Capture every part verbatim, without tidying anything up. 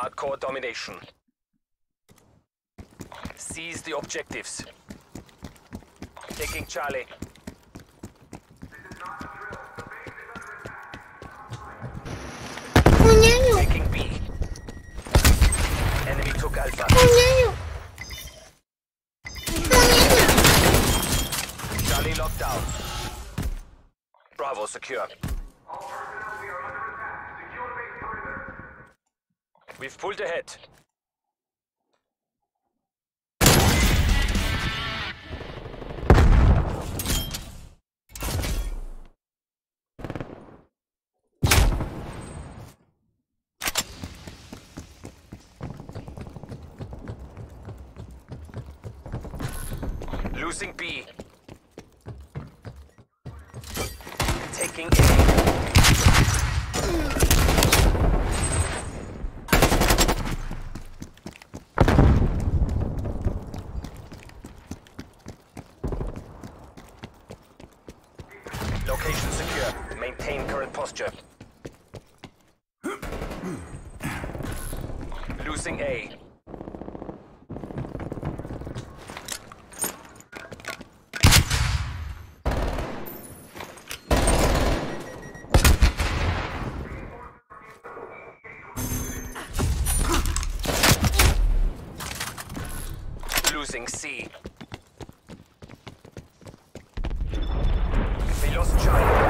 Hardcore domination. Seize the objectives. Taking Charlie. Taking B. Enemy took Alpha. Charlie locked down. Bravo secure. We've pulled ahead. Losing B. Taking A. Location secure. Maintain current posture. Losing A. Losing C. We lost Charlie.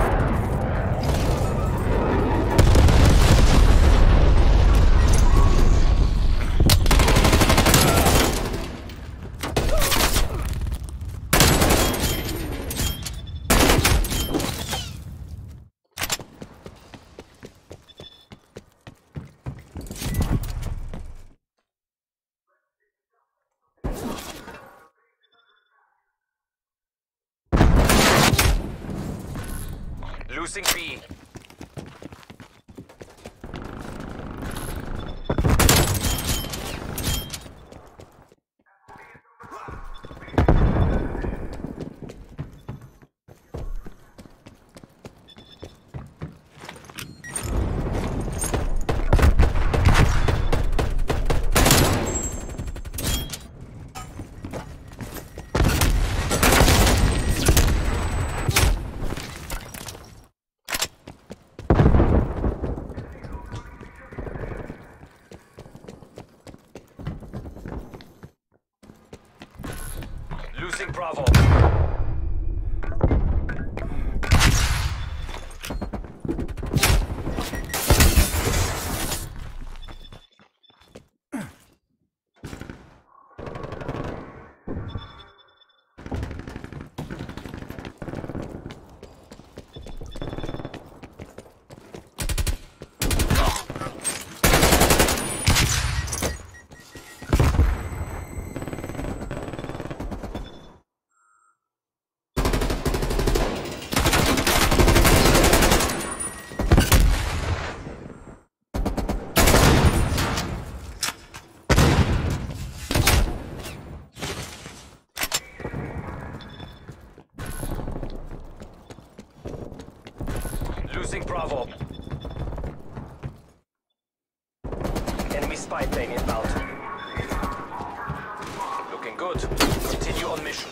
Losing B. Losing Bravo. Losing Bravo. Enemy spy plane inbound. Looking good. Continue on mission.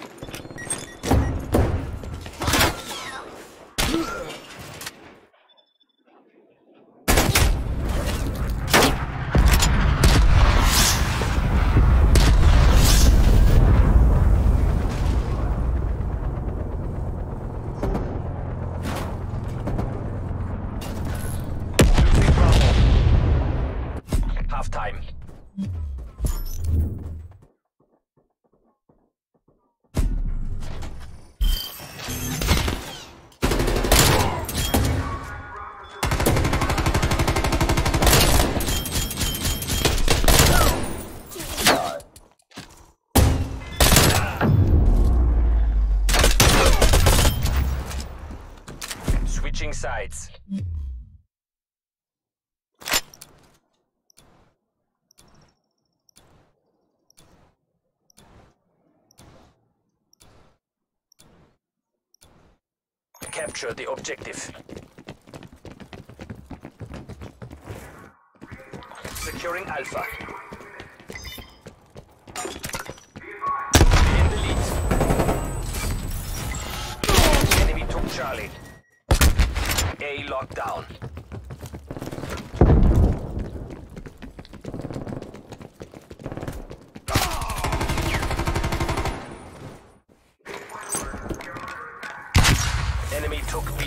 Half-time. Switching sides. Capture the objective. Securing Alpha. In the lead. Enemy took Charlie. A locked down. Enemy took B.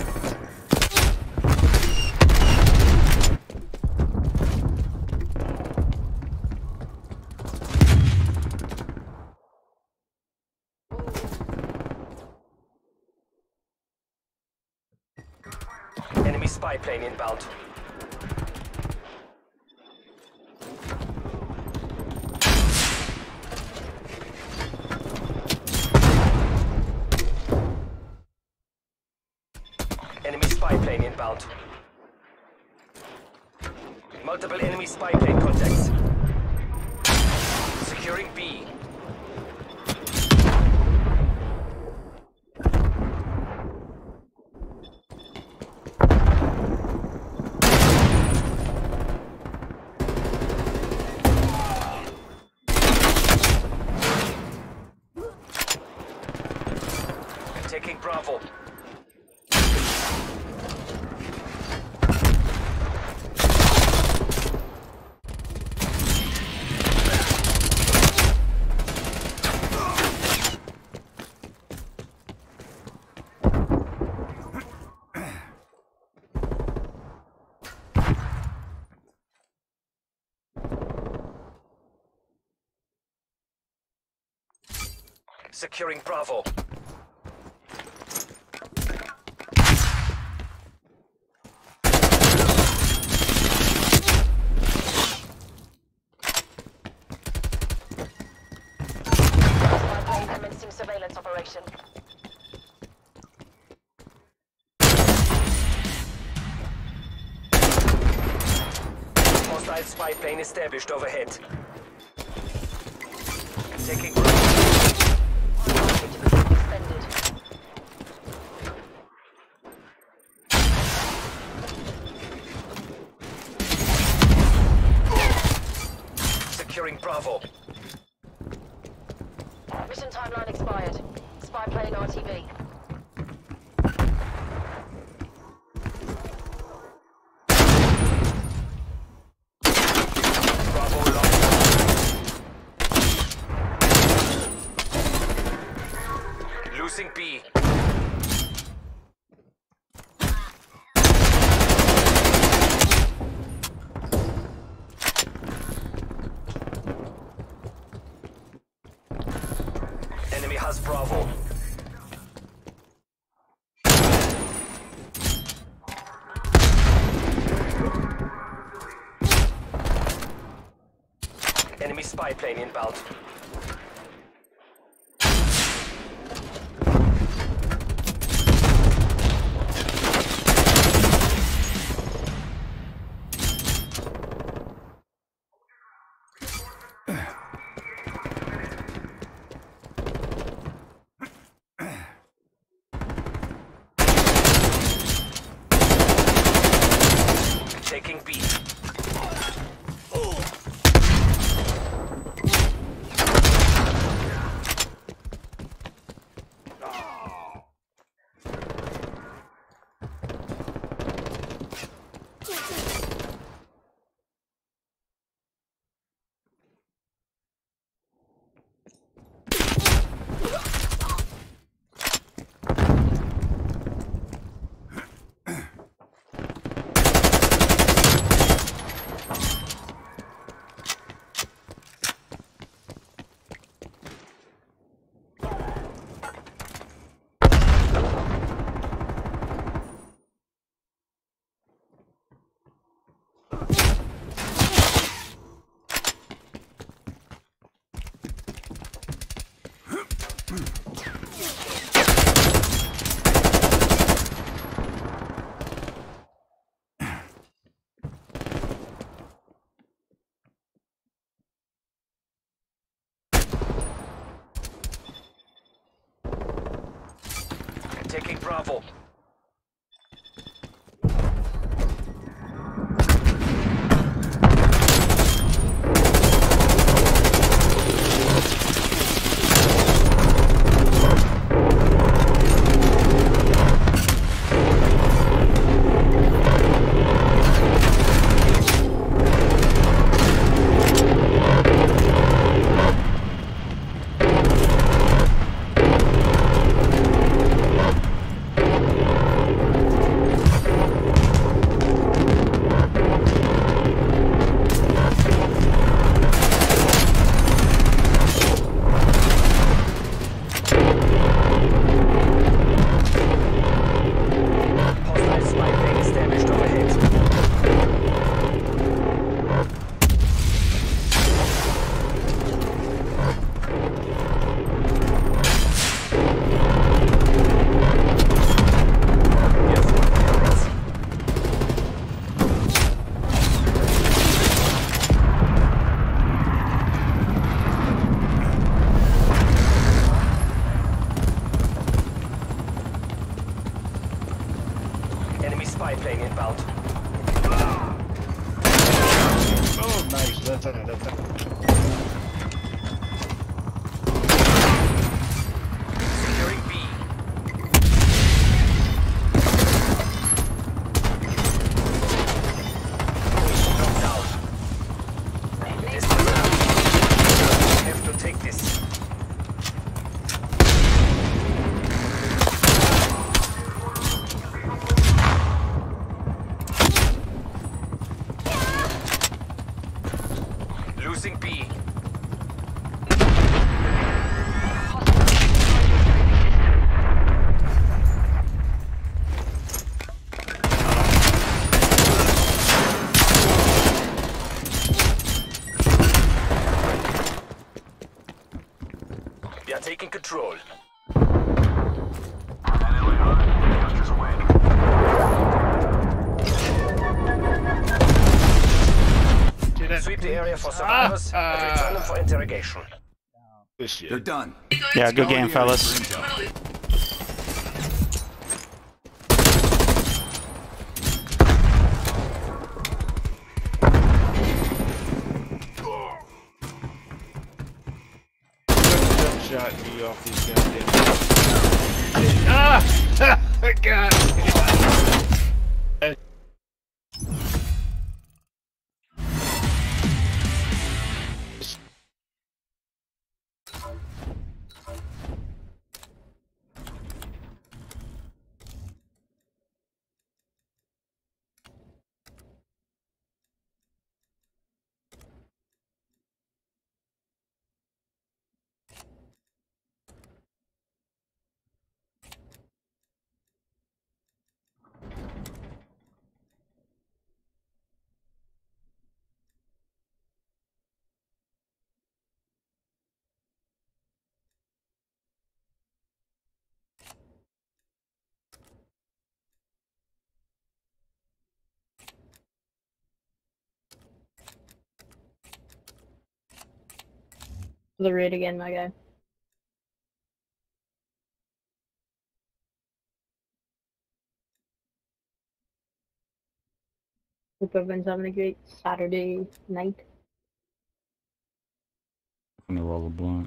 Enemy spy plane inbound. Enemy spy plane inbound. Multiple enemy spy plane contacts. Securing B. Taking Bravo. Securing Bravo. Commencing surveillance operation. Hostile spy plane established overhead. Taking Suspended. Securing Bravo. Mission timeline expired. Spy plane R T B. Bravo locked. Losing B. Enemy has Bravo. Enemy spy plane inbound. Taking B. Taking Bravo. inbound. Oh, nice. Left hand, left hand. Securing B. Knocked out. This is out. We have to take this. Losing B. We are taking control. Sweep the area for survivors and return them for interrogation. Good shit. They're done. Yeah, good game, fellas. Jump shot me off these goddamn. Ah! God. The raid again, my guy. Hope everyone's having a great Saturday night. I'm gonna roll a blunt.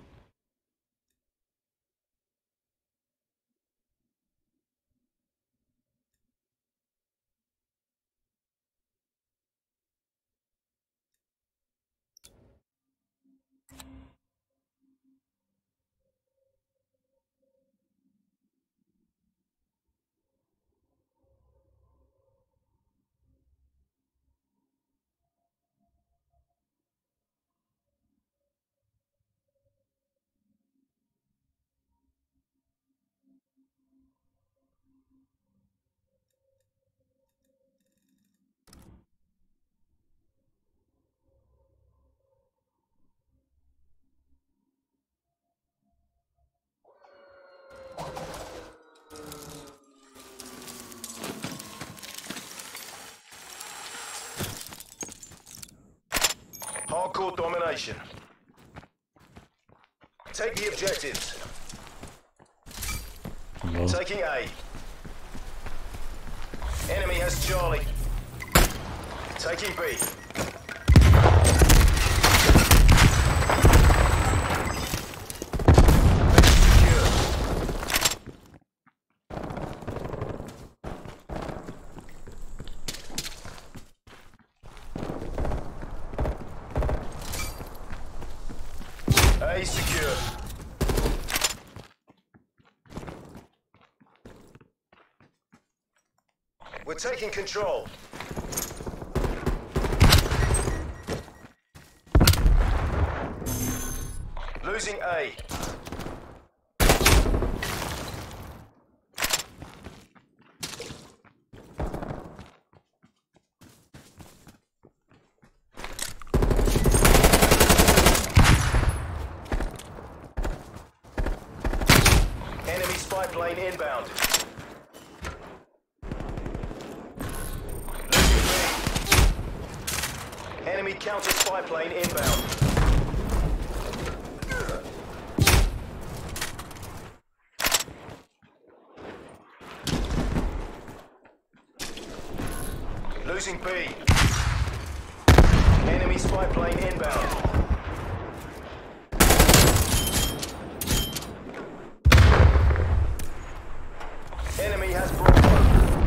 Hardcore domination. Take the objectives. Hello. Taking A. Enemy has Charlie. Taking B. A secure. We're taking control. Losing A. Enemy spy plane inbound. Losing B. Enemy counter spy plane inbound. Losing B. Enemy spy plane inbound. Enemy has Bravo.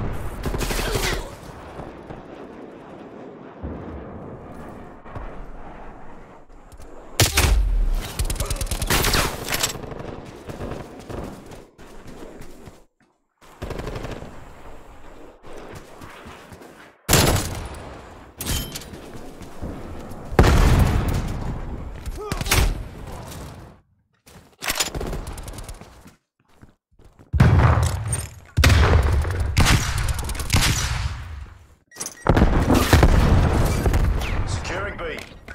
Securing B.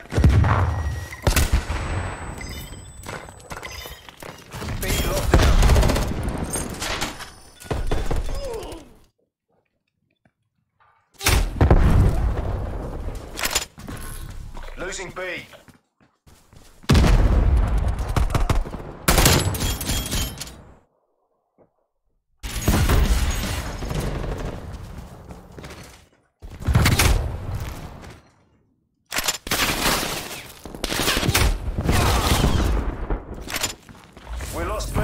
B locked down. Losing B. We lost B.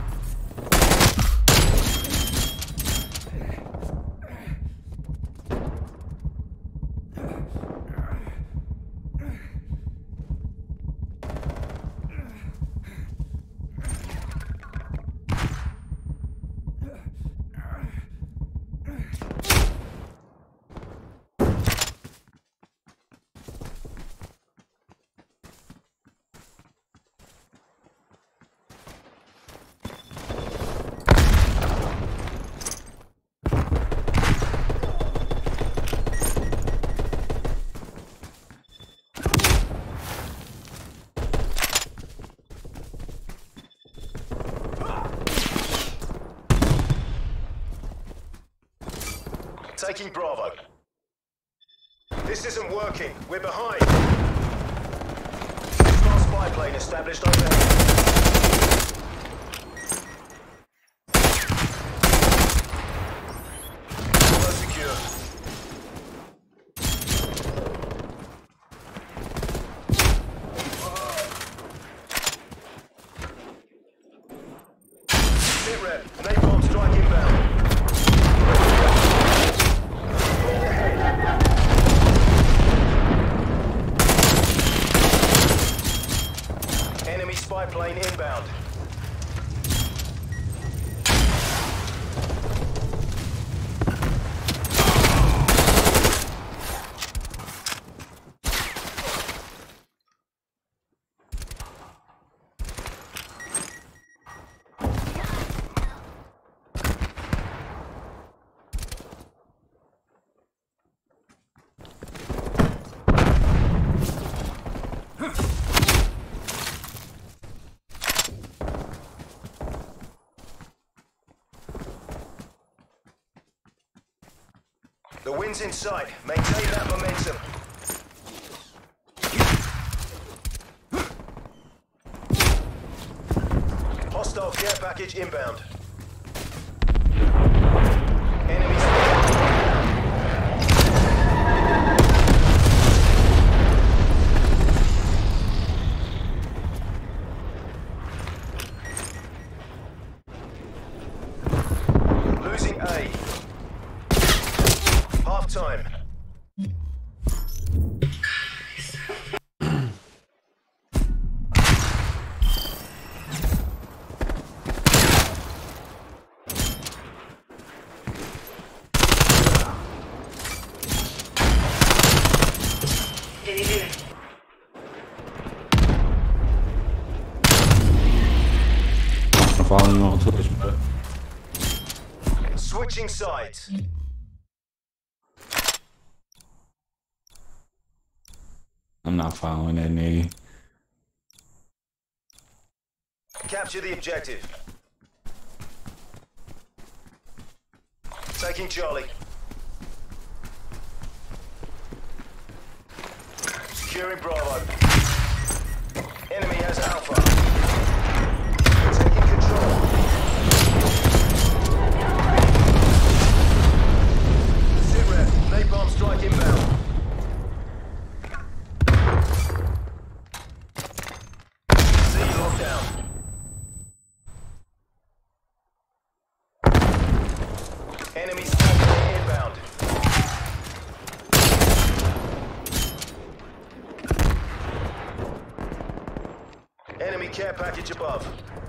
Taking Bravo. This isn't working. We're behind. Small spy plane established overhead. Bravo secure. Sit rep. Napalm strike inbound. Enemy spy plane inbound. The wind's in sight. Maintain that momentum. Hostile care package inbound. Enemy losing A. Half time. Following on Twitch, but Switching sides. I'm not following that nigga. Capture the objective. Taking Charlie. Securing Bravo. Enemy has Alpha. Taking control. Sit rep. Napalm strike inbound. care package above.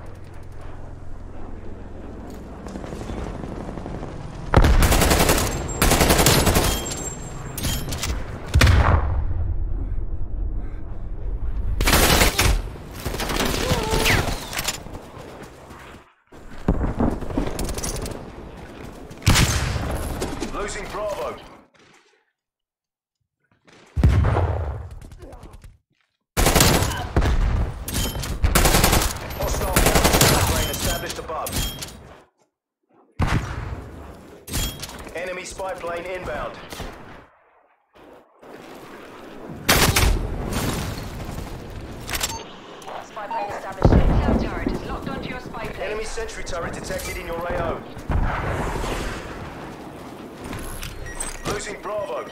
Losing Bravo. Hostile plane established above. Enemy spy plane inbound. Spy plane established. Cell turret is locked onto your spy plane. Enemy sentry turret detected in your A O. Losing Bravo.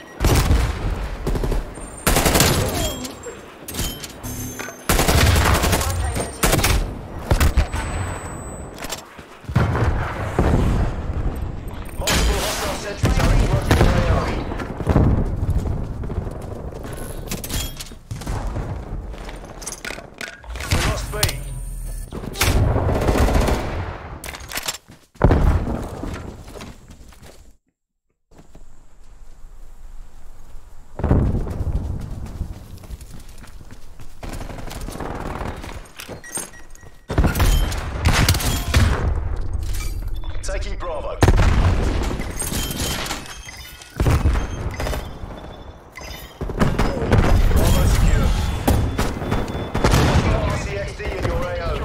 Multiple hostile sentry turrets working in A O. We lost B. Taking Bravo. Bravo secure. R C X D in your A O.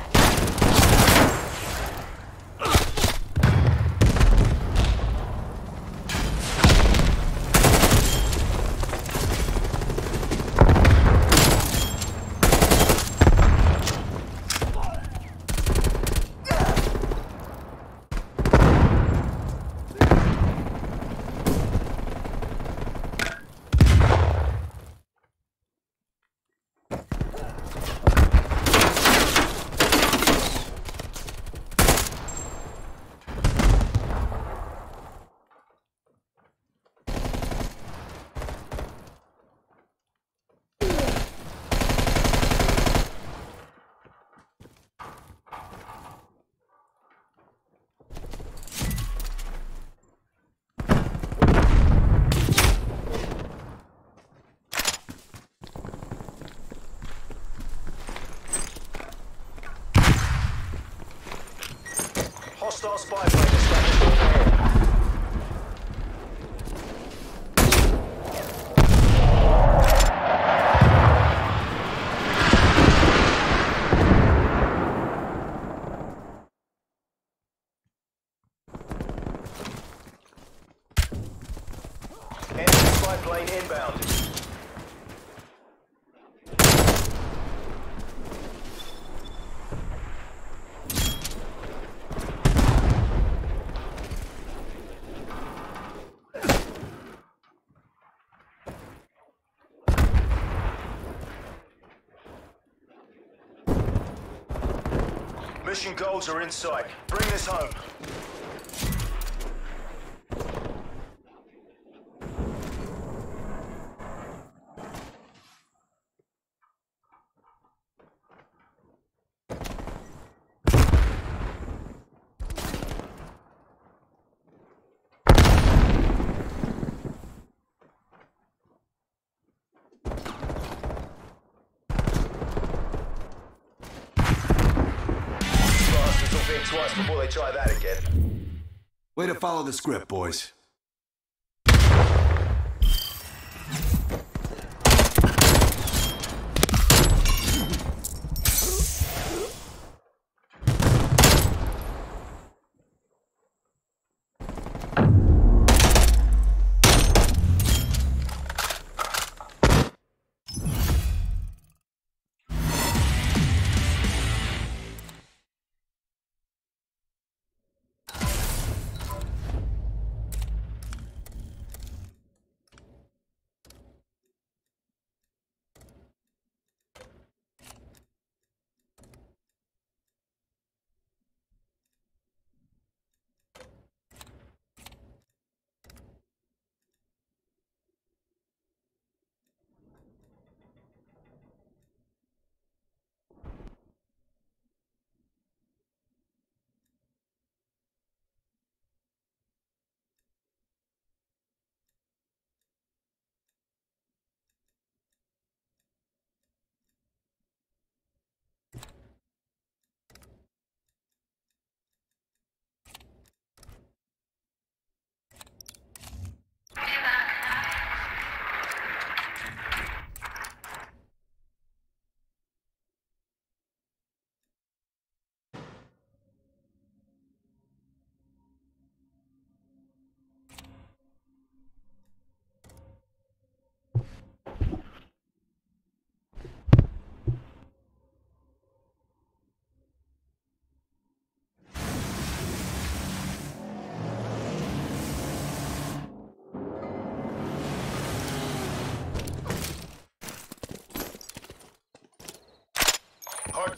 Hostile spy plane established overhead. Enemy spy plane inbound. Mission goals are in sight. Bring this home. Bastards will think twice before they try that again. Way to follow the script, boys.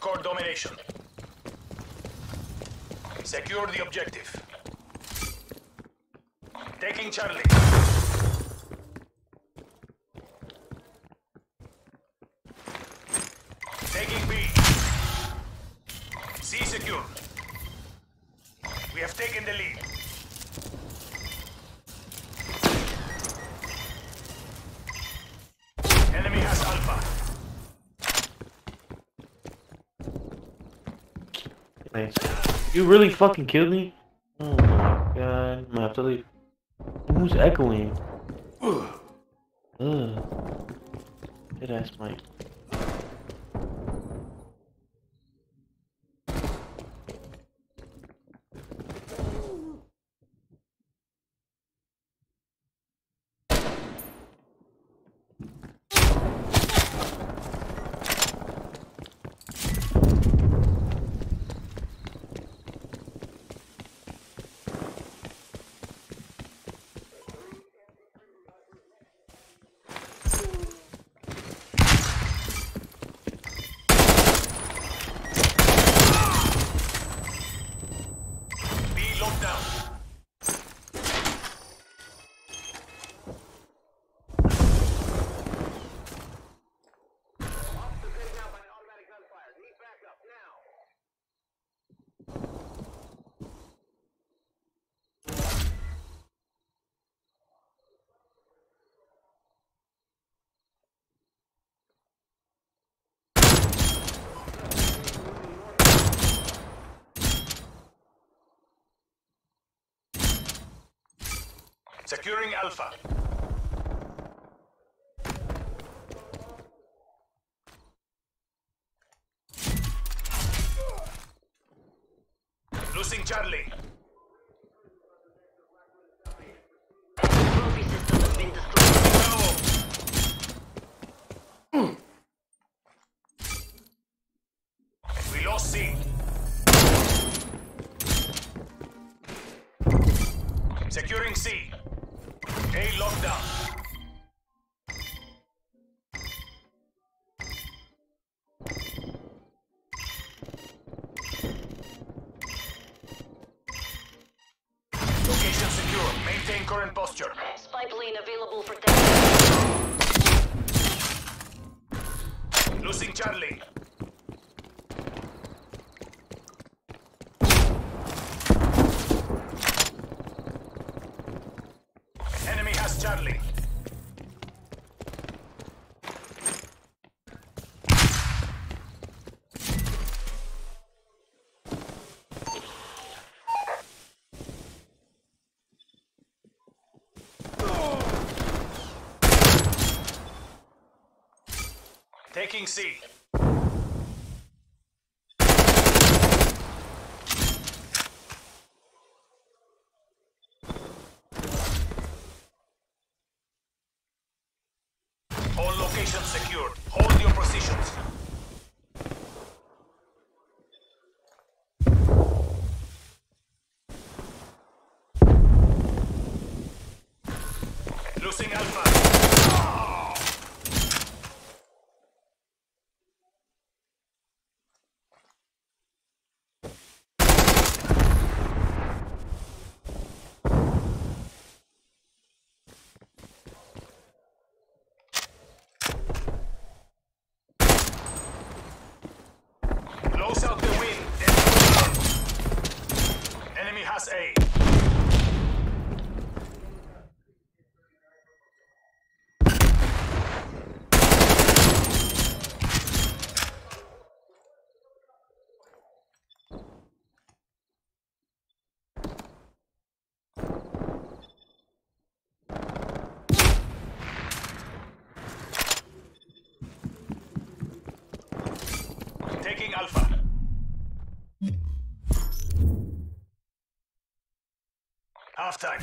core domination. Secure the objective. Taking Charlie. Taking B. C secure. We have taken the lead. Enemy has Alpha. Nice. You really fucking killed me? Oh my god. I'm gonna have to leave. Who's echoing? Ugh. Dead ass Mike. Securing Alpha. Losing Charlie. Trophy system has been destroyed. Bravo. We lost C. Securing C. A lockdown. Location secure. Maintain current posture. Spy plane available for detection. Losing Charlie. Enemy has Charlie. Taking C. All locations secured. Hold your positions. Losing Alpha. Close out the win. Enemy has A. Taking Alpha. Half time.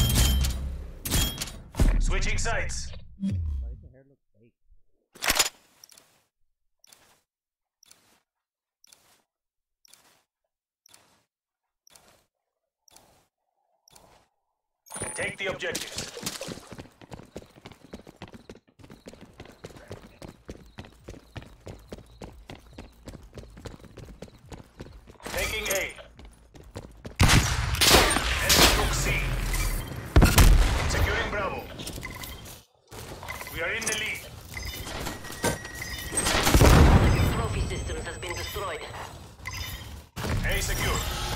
Switching sides. Take the objectives. Taking A. Enemy took C. Securing Bravo. We are in the lead. Trophy systems has been destroyed. A secure.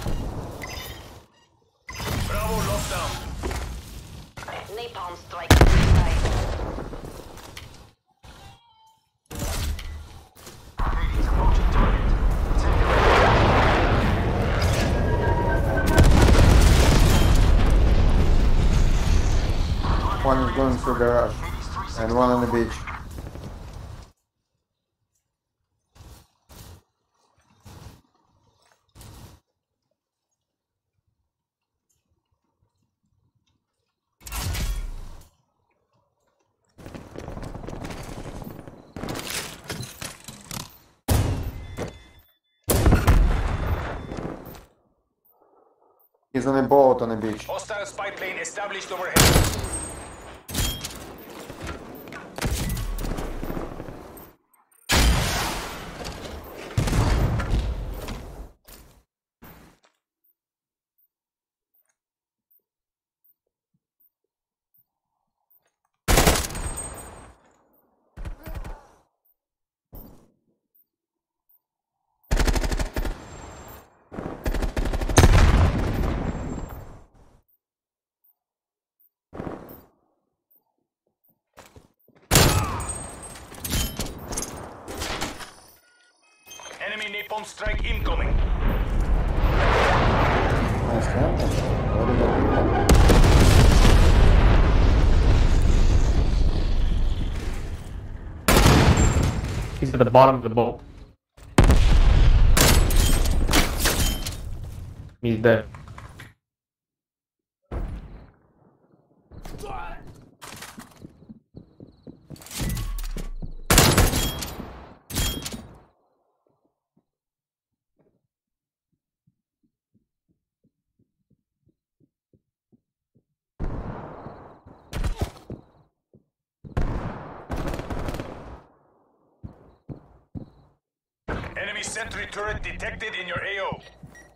Bravo locked down. Napalm strike inside. One is going through garage and one on the beach. He's on a boat on the beach. Hostile spy plane established overhead. Enemy napalm strike incoming. Nice camp. What did I do? He's at the bottom of the boat. He's dead. Enemy sentry turret detected in your A O.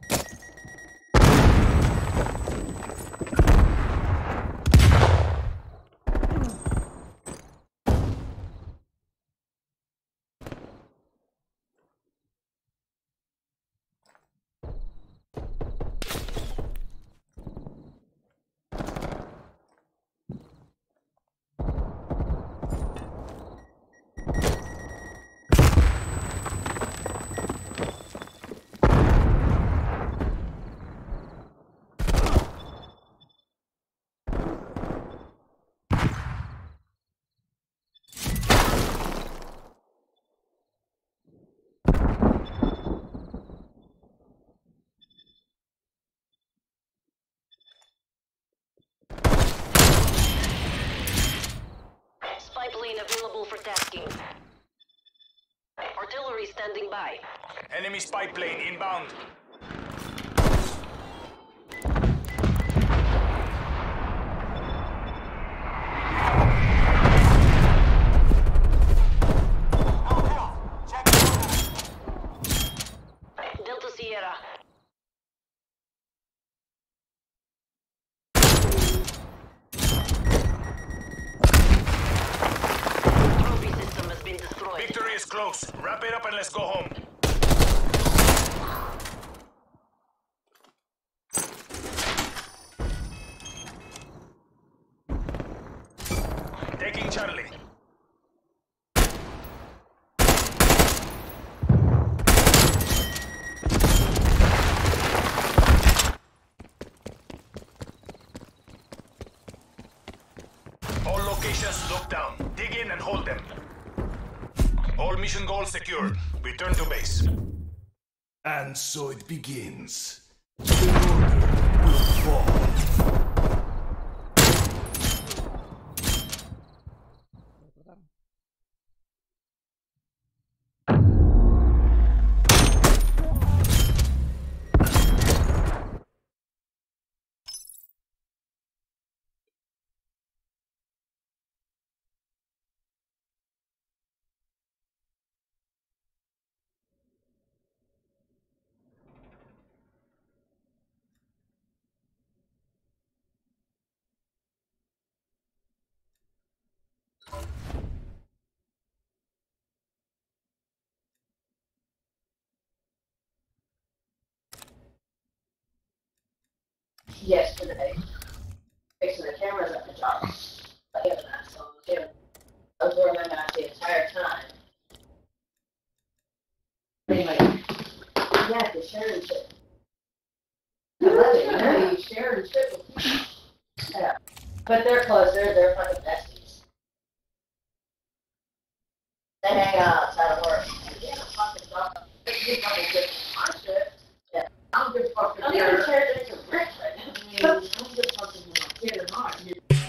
Spy plane available for tasking. Artillery standing by. Enemy spy plane inbound. Delta Sierra. Trophy system has been destroyed. Victory is close. Wrap it up and let's go home. Taking Charlie. All locations locked down. Dig in and hold them. All mission goals secured. Return to base. And so it begins. The order will fall. yesterday, fixing the cameras at the job. I have an ass on the camera. I was wearing my mask the entire time. Anyway, yeah, the sharing shit. I love it, you know, you share and shit with people. Yeah. But they're close, they're, they're fucking besties. They hang out outside of work. And yeah, fucking stuff. You fucking get my shit. Yeah. I don't give a fuck if I'm you're share things with Rick right now. I mean, I don't give a fuck if you're my kid or not.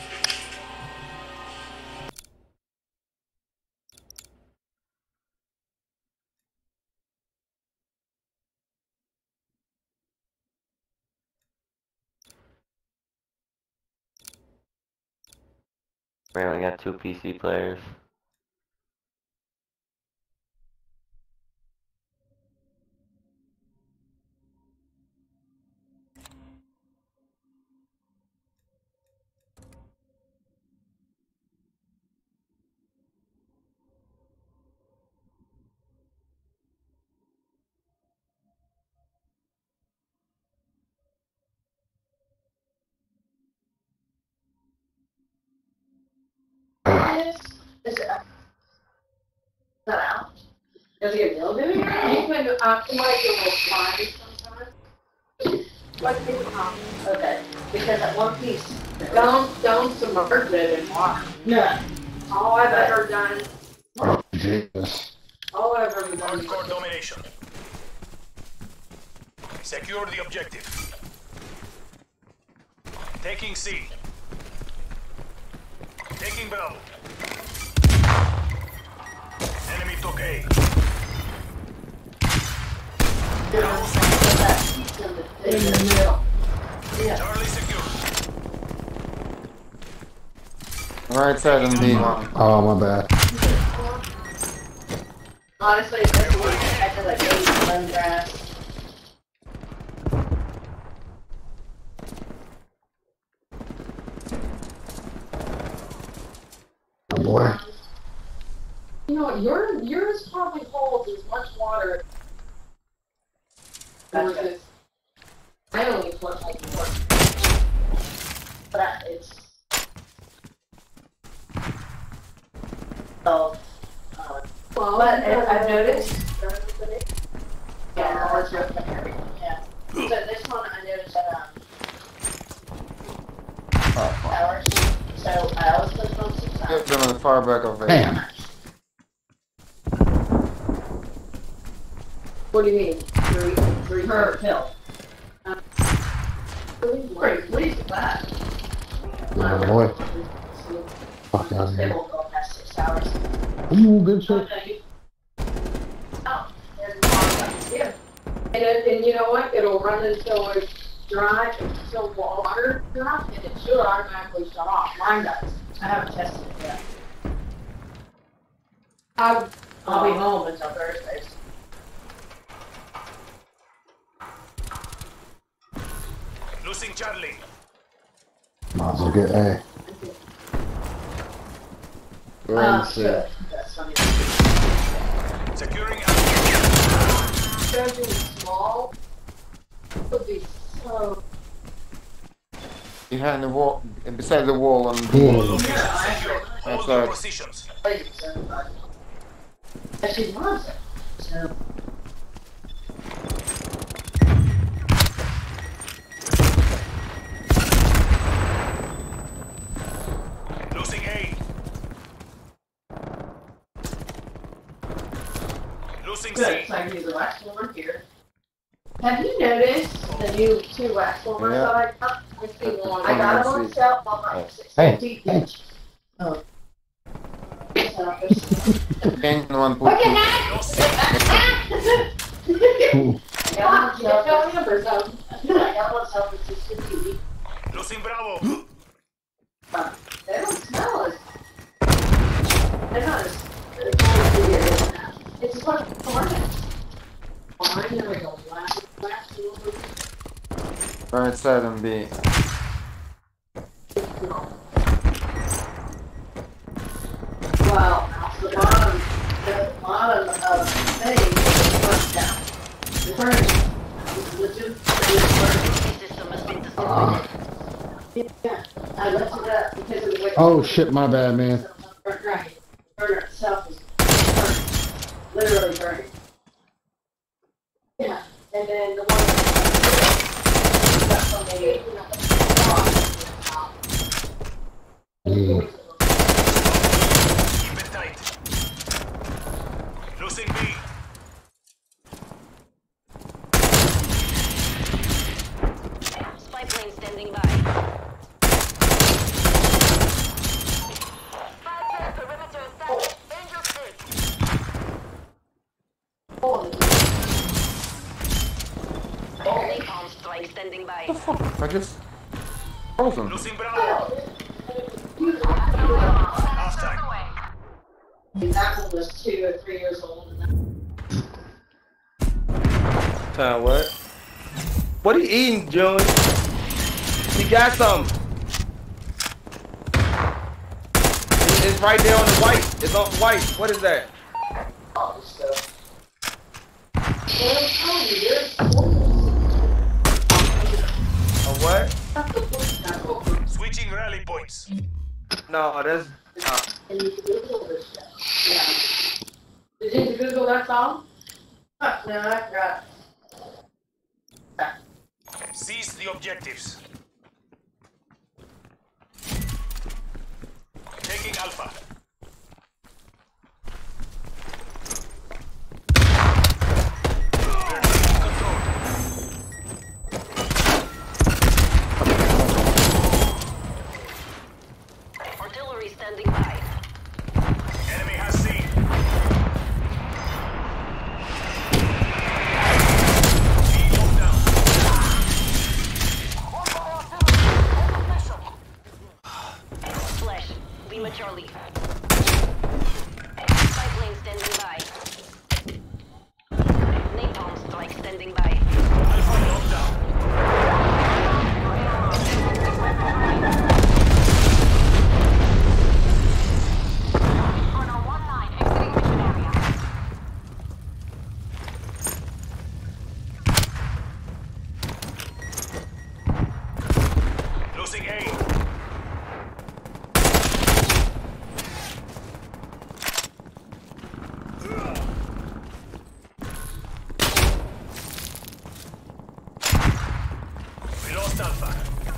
We only got two P C players. Is it out? Is that out? Does it get mildew? You can, uh, you might get a little slimy sometimes. Like, um, okay, because at one piece. Don't, don't submerge it in water. Yeah. All I've ever done, Oh, Jesus. all I've ever done. Hardcore domination. Secure the objective. Taking C. Taking Bravo. Enemy took A. In the middle. Yeah. Charlie secure. Right side and B one. Oh, my bad. Honestly, it's just one I feel like eight lemongrass. Oh, boy. You know, your yours probably holds as much water. Versus, I only flush like four. But it's so. Uh, well, but I, I've noticed. Yeah, that's right. Yeah. So this one, I noticed that um. Hours. So I always put it on six Get hours. them on the far back of it. Damn. What do you mean? Three, three per pill. Um, Wait, what is that? Oh, boy. Fuck out of They here. won't go past six hours. Ooh, good shit. Okay. Oh, there's a lot here. And, it, and you know what? It'll run until it's dry, until water dry, and it should automatically shut off. Mine does. I haven't tested it yet. I'll, I'll be home until Thursday. Losing Charlie. Might as well get A. Go Uh, and see. good. That's funny. Securing A. Judging small would be so. Behind the wall, beside the wall on All B. locations secure. Hold your Outside. positions. And she loves it. So. Losing A. Losing Good, C. so I can use the wax former here. Have you noticed the new two wax formers Yeah. that I got? I see one. I got them on sale on my Hey, sixty hey. each. Oh. Selfish. Change one put. Look at No C. that! I got them on sale. Numbers, um, I got them on sale for six fifty each. Losing Bravo. Uh, They don't smell as. They're not as. They're not as weird as that. It's just like a hornet. Mine are like a wax, wax silver. Right side and B. Well, the bottom, the bottom of the thing is burnt down. The furnace is legit, it's burnt. System has been destroyed. Uh, Yeah, I left it up because of the way. Oh shit, my bad, man. Right. The burner itself is burning. Literally burning. Yeah. And then the one that's on the Yeah. Keep it tight. Losing B. Spy plane standing by. Five perimeter established. Danger six. Napalm strike standing by. What the fuck? I just frozen. Losing Bravo. Half time. that one was two or three years old. Time what? What are you eating, Joey? He got something. It's, it's right there on the white. It's on white. What is that? All this stuff. A what? Switching rally points. No, that's. Uh, And you can Google this stuff. Yeah. Did you Google that song? Huh, no, I forgot. Seize the objectives. Taking Alpha. They're taking control. Artillery standing by. Enemy has C. B locked down. Flash. Lima Charlie. Spy plane standing by. Napalm strike standing by. Alpha locked down. On our one line, exiting mission area. Losing A. We lost Alpha.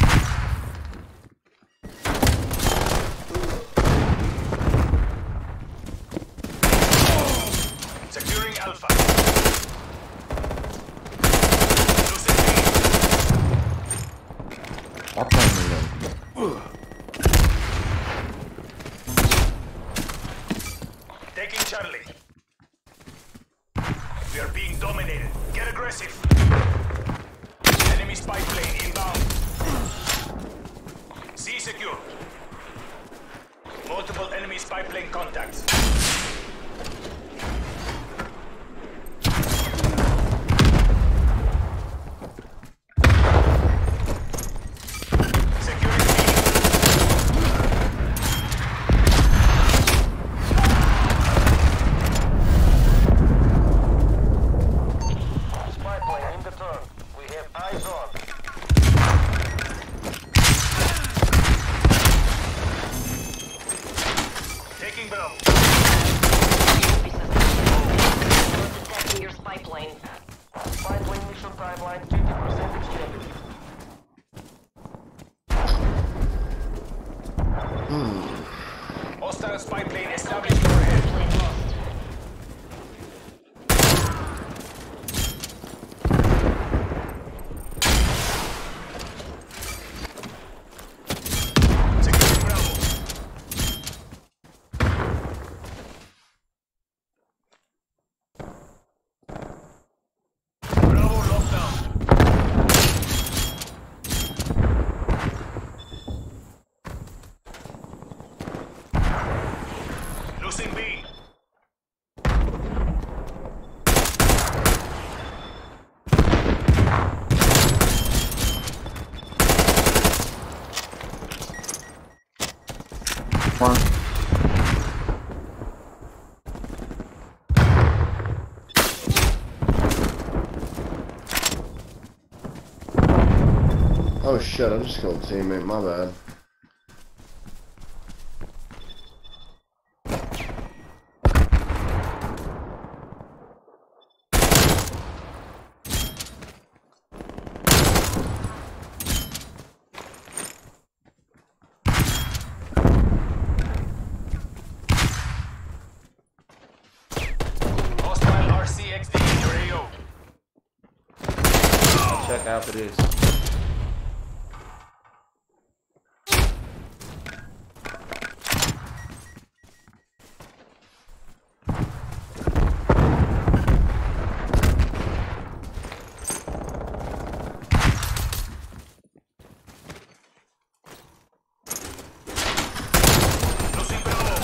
Securing Alpha. Losing B. I can't even. Taking Charlie. We are being dominated. Get aggressive. Enemy spy plane inbound. C secure. Multiple enemy spy plane contacts. Securing B. spy plane in the turn. We have eyes on. Taking Bravo. Detecting your spy plane. Spy plane mission timeline fifty percent extended. Hostile spy plane established overhead. Plane lost. Securing Bravo. Bravo locked down. Losing Oh shit, I just killed a teammate, my bad. Hostile R C X D in your A O. I'll check after this. Losing Bravo.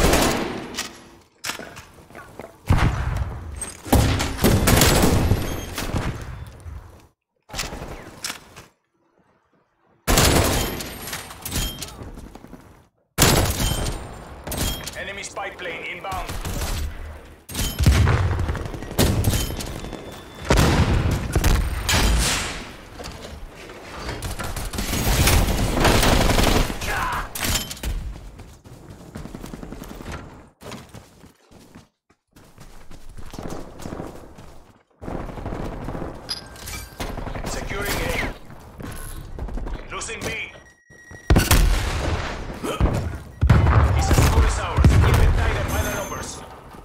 Enemy spy plane inbound. Securing A. Losing B. His score is ours. Keep it tight and by the numbers.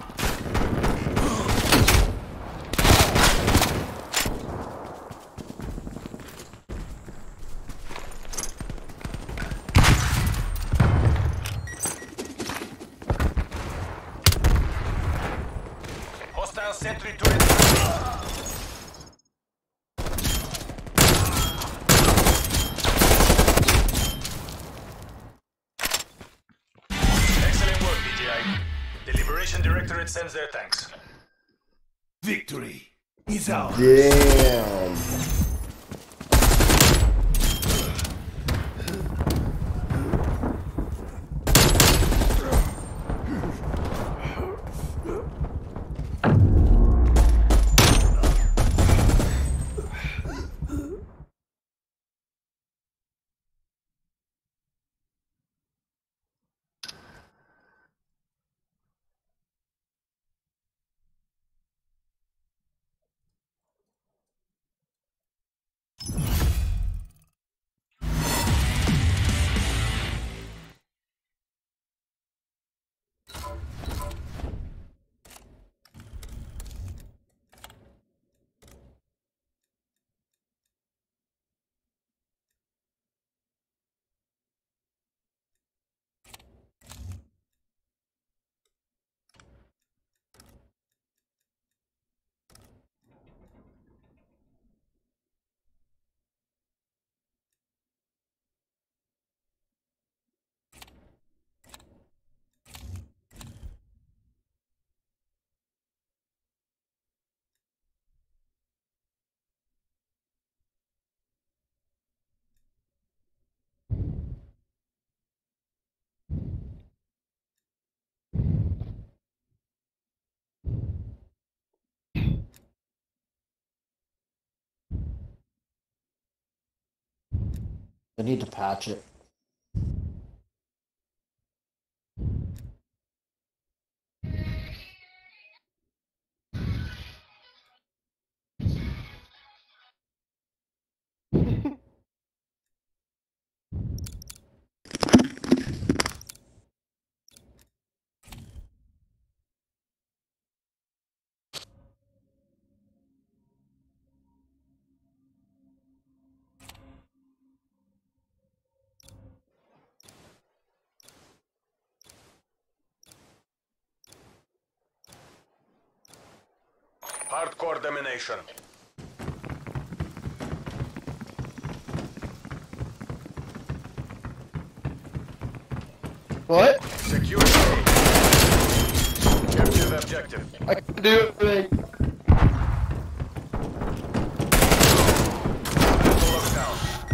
Hostile sentry turret. Excellent work, D J I. The Liberation Directorate sends their thanks. Victory is ours. Damn. I need to patch it. Hardcore domination. What? Secure A. Capture the objective. I can do it. Lockdown.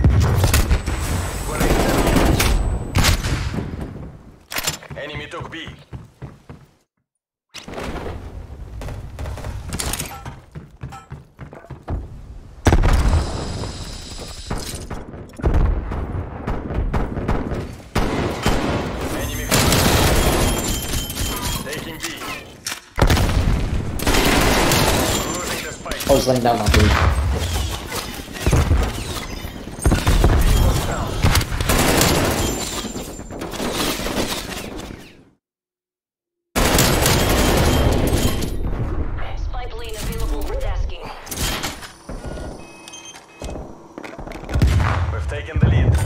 Enemy took B. was laying down on me. Spy plane available for tasking. We've taken the lead.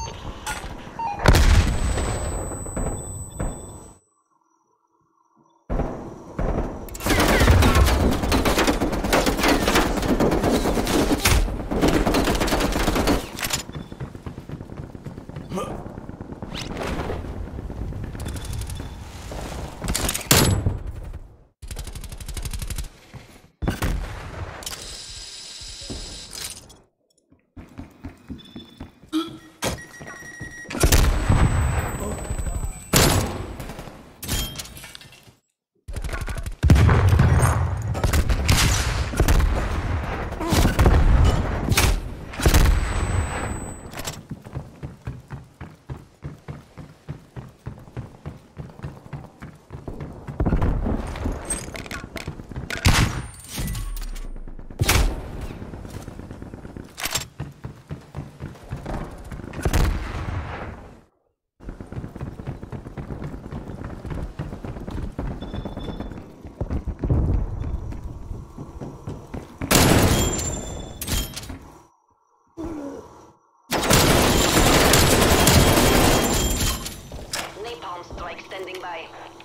Napalm strike standing by.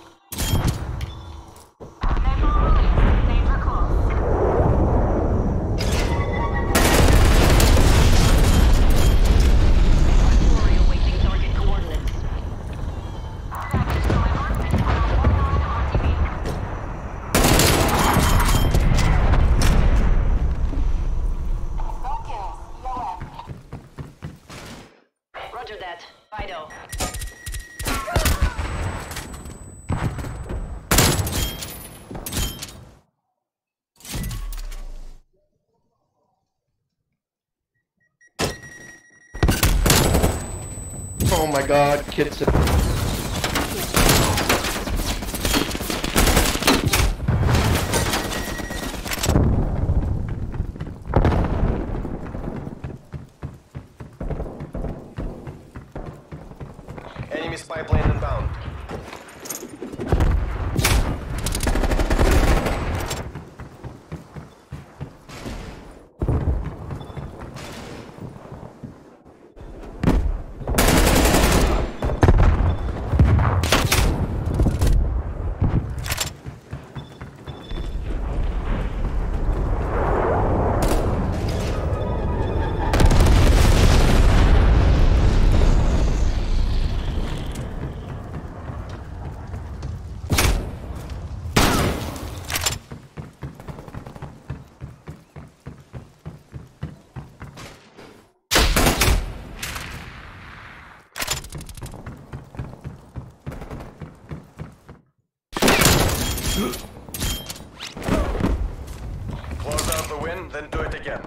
Warrior awaiting target coordinates. Roger that. Fido. Oh my god, Kitson. Enemy spy plane inbound. Close out the win, then do it again.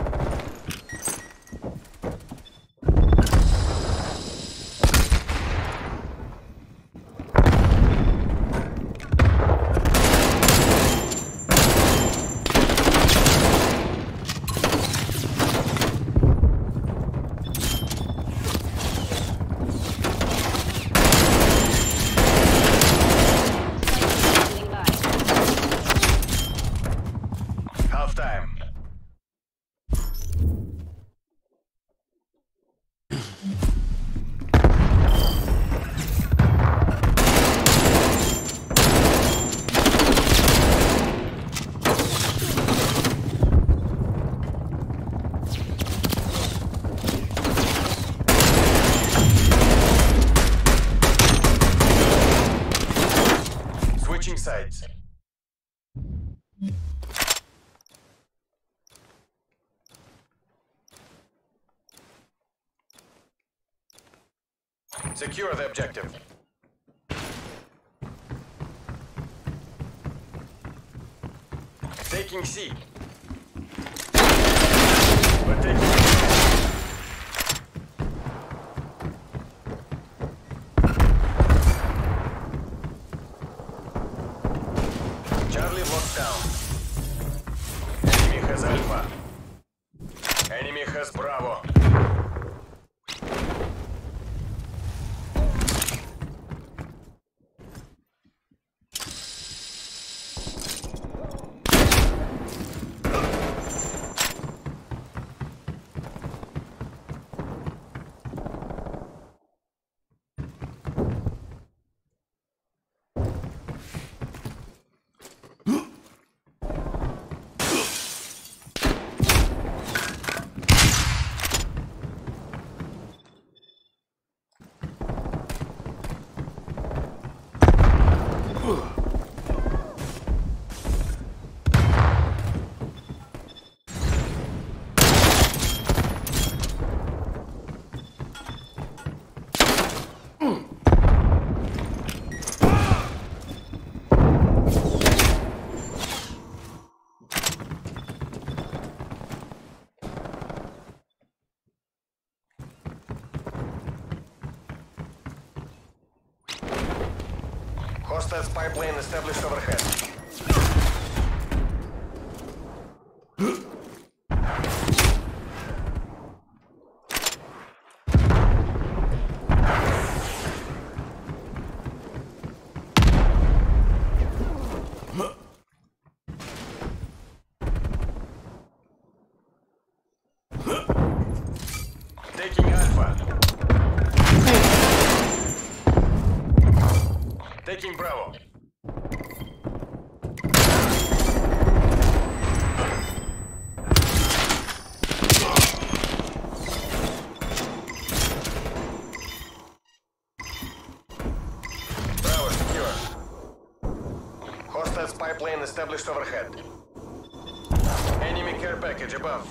Half time. Switching sides. Secure the objective. Taking C. We're taking Charlie locked down. Enemy has Bravo. Hostile spy plane established overhead. Taking Alpha. Taking Bravo. Bravo secure. Hostile spy plane established overhead. Enemy care package above.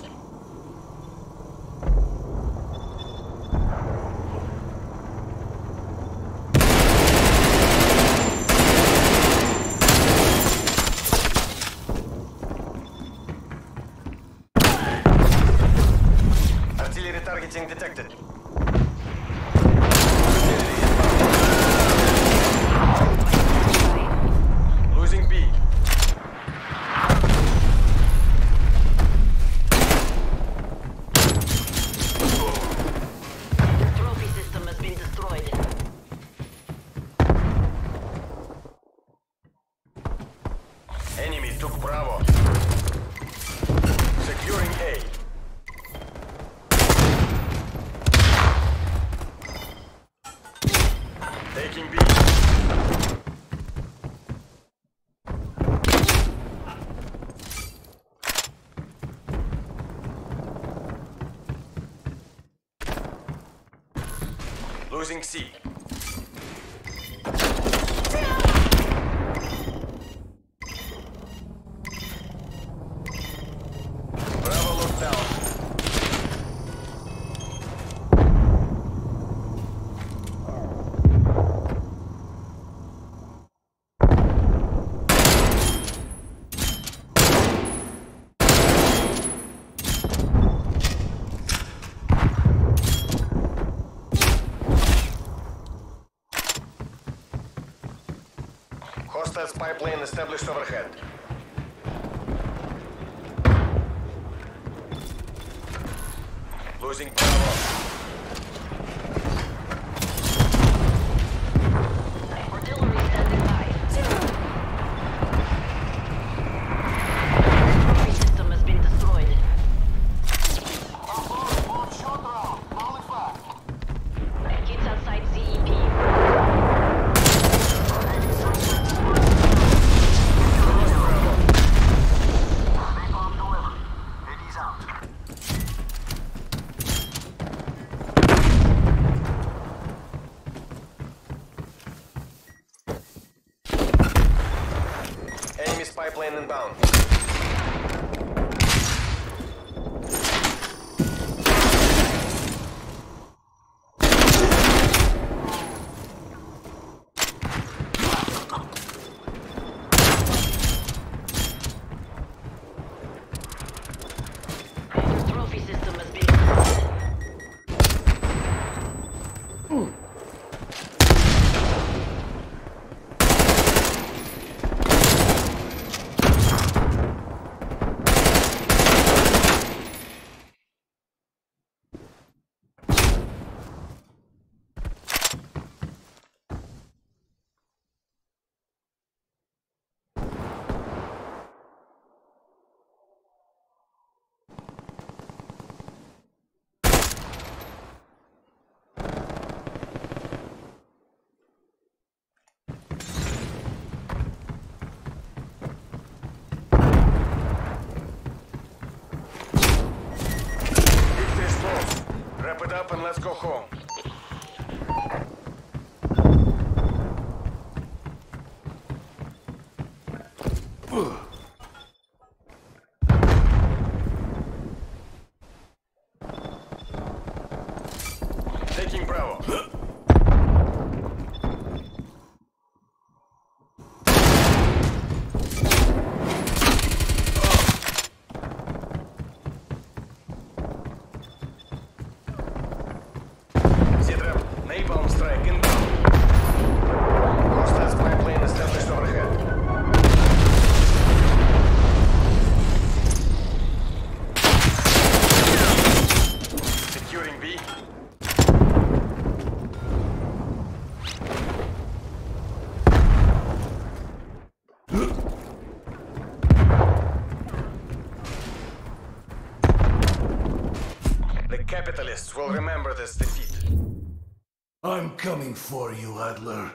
Artillery targeting detected. Losing B. Trophy system has been destroyed. Enemy took Bravo. Securing A. Taking B. Losing C. Bravo locked down. Hostile spy plane established overhead. Losing Bravo. Artillery standing by. Trophy system has been destroyed. Kids outside C E P. Enemy spy plane inbound. Trophy system has been destroyed. Wrap it up and let's go home. Taking Bravo. Zedram, napalm strike inbound. Hostile spy plane established overhead. Securing B. The capitalists will remember this defeat. I'm coming for you, Adler.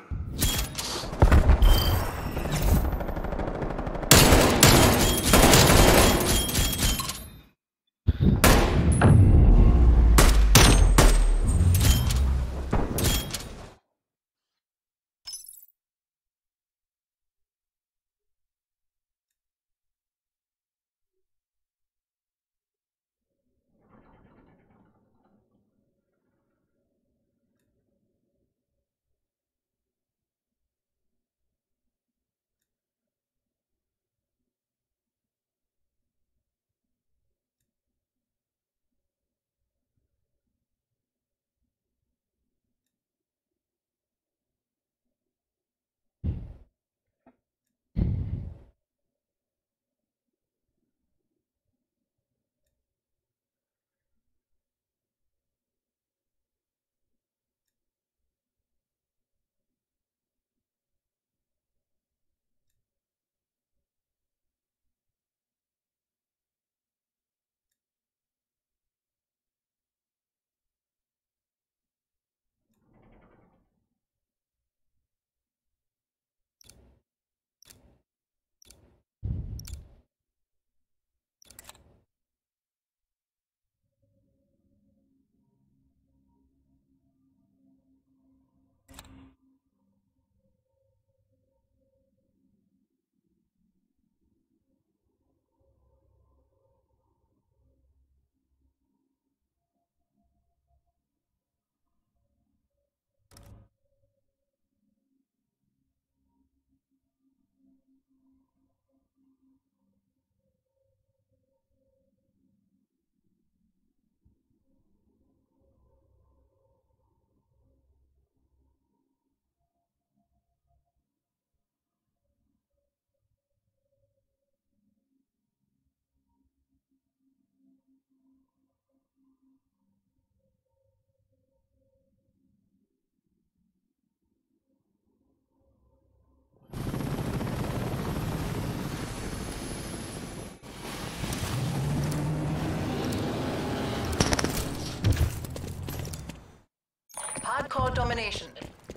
Hardcore domination.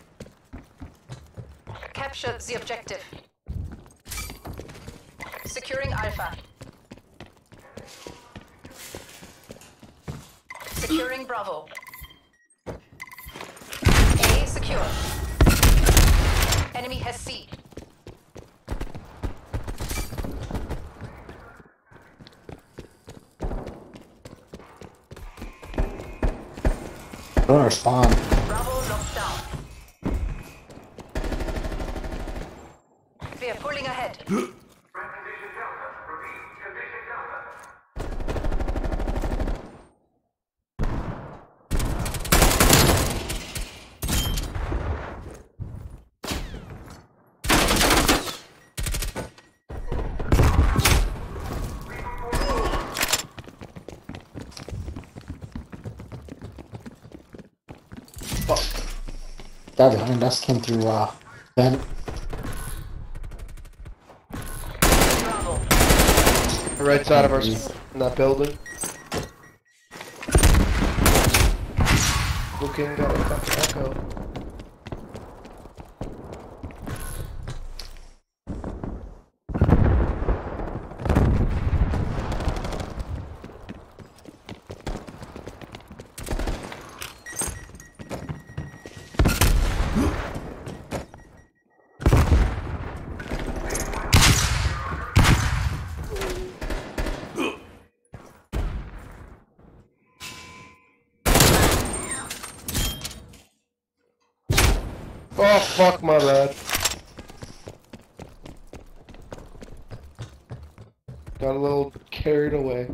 Capture the objective. Securing Alpha. Securing Bravo. A secure. Enemy has C. Don't respond. Bravo locked down. We are pulling ahead. That behind us came through, uh, Ben. Bravo. Right side of our s- in that building. Looking, got a fucking echo. Oh fuck, my bad. Got a little carried away.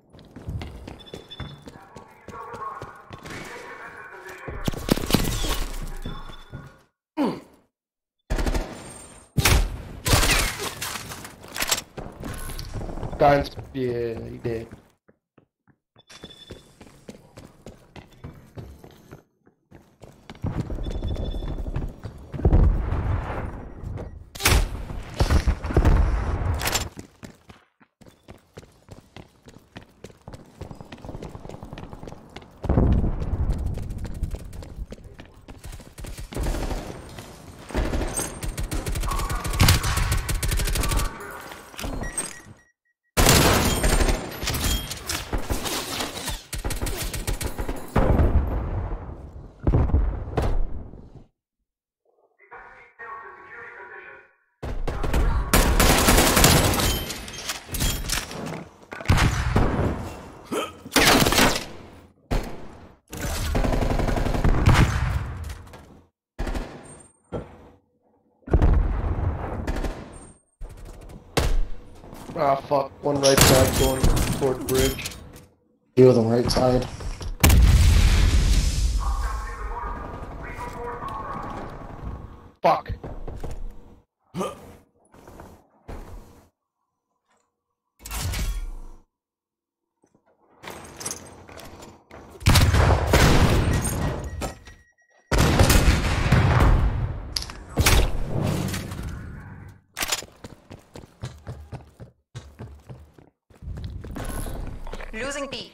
Guys, yeah, he did. Ah, fuck. One right side going toward bridge. Two of them right side. Fuck. Losing B.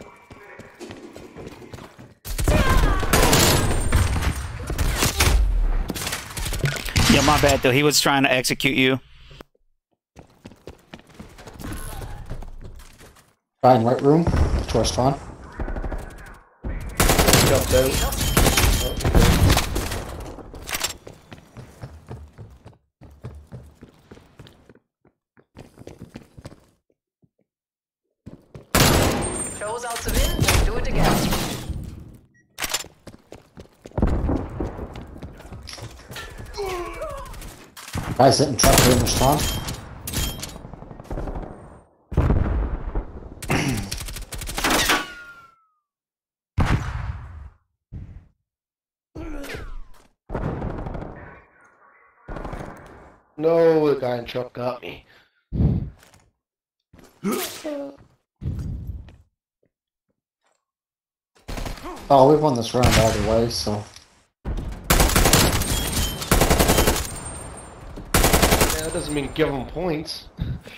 Yeah, my bad though. He was trying to execute you. Guy in right room. Towards spawn. Jumped out. Close out the win and do it again. Guys hitting truck in the spawn. No, the guy in truck got me. Oh, we've won this round all the way, so. Yeah, that doesn't mean give them points.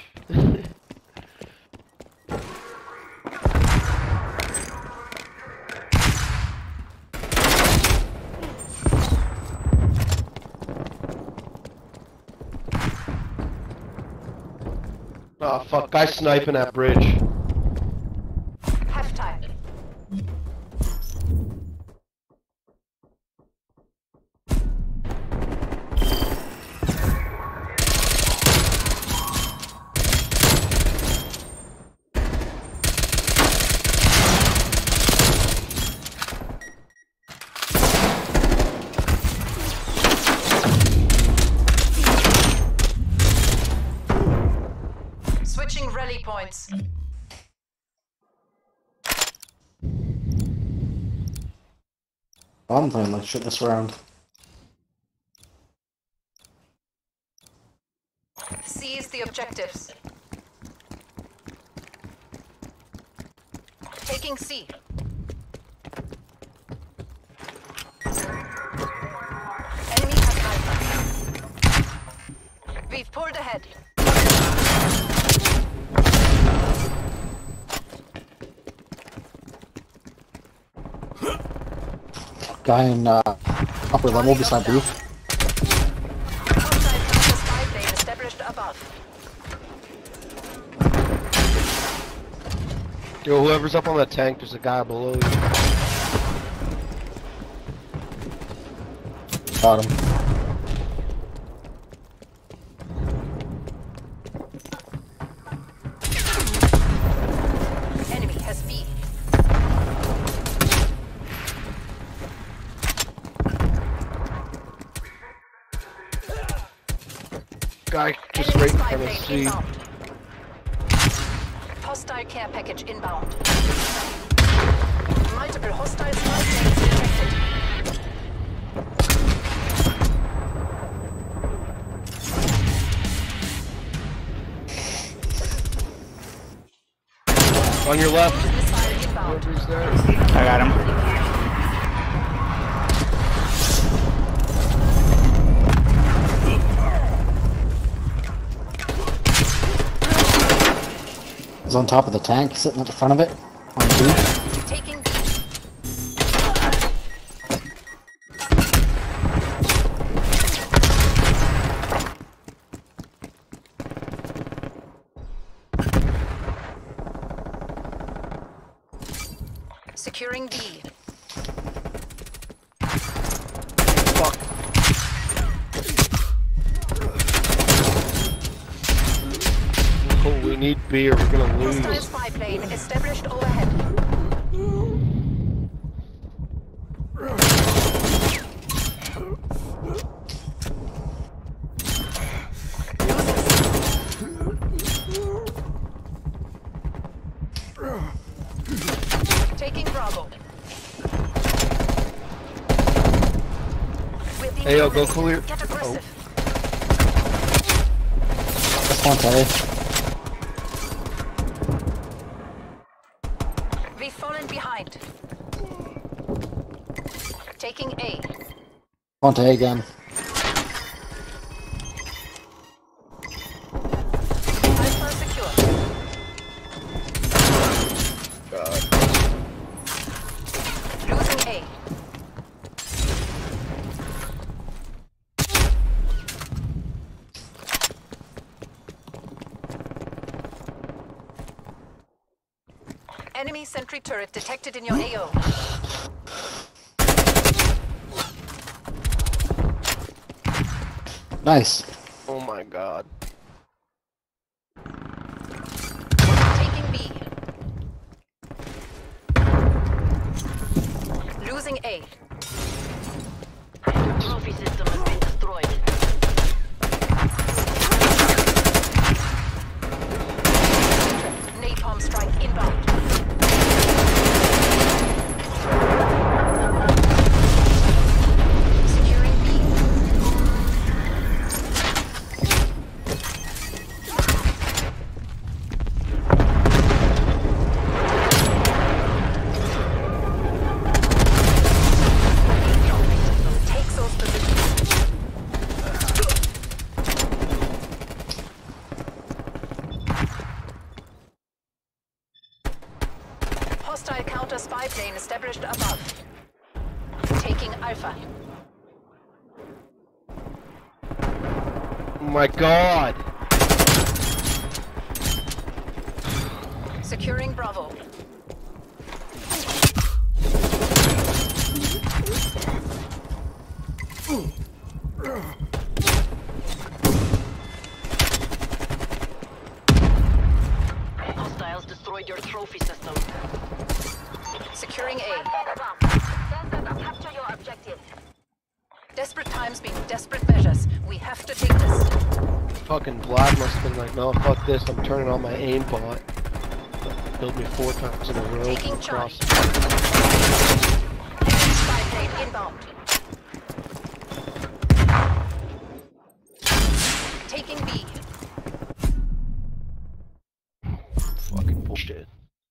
Oh fuck, guy sniping at bridge. Half time. Switching rally points. I'm playing like shit this round. Seize the objectives. Taking C. Enemy has Alpha. We've pulled ahead. Guy in uh, upper level beside roof. Outside Counter Spy plane established above. Yo, whoever's up on that tank, there's a guy below you. Got him. Enemy has B. Guy just right in front of C. Hostile care package inbound. Multiple hostile spy planes detected. On your left. Whoever's there. I got him. He's on top of the tank, sitting at the front of it. On two. Taking Securing B. Fuck. Oh, we need B or we're gonna lose. Hostile spy plane established overhead. Taking Bravo. Hey, yo, go clear. Get aggressive. That's one to A. We've fallen behind. Taking A. One to A again. Alpha secure. God. Losing A. Enemy sentry turret detected in your A O. Nice. Oh my God. Taking B. Losing A. Trophy system has been destroyed. Napalm strike inbound. Securing B. Take those positions. Hostile counter spy plane established above. Taking Alpha. Oh my God. Securing Bravo. Hostiles destroyed your trophy system. Securing A. Capture your objective. Desperate times mean desperate measures. We have to take this. Fucking Vlad must have been like, no, fuck this, I'm turning on my aimbot. Killed me four times in a row. Taking across. Spy plane inbound. Taking B. Fucking bullshit.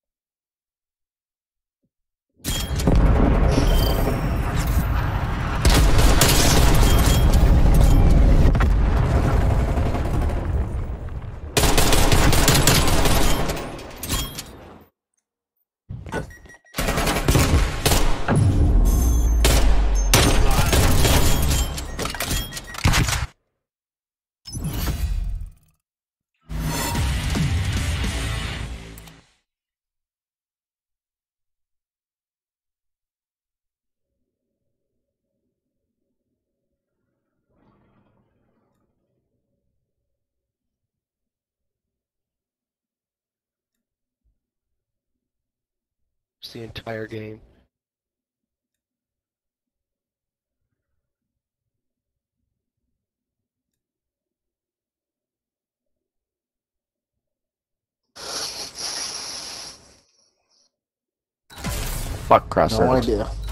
It's the entire game. Fuck cross No service. idea.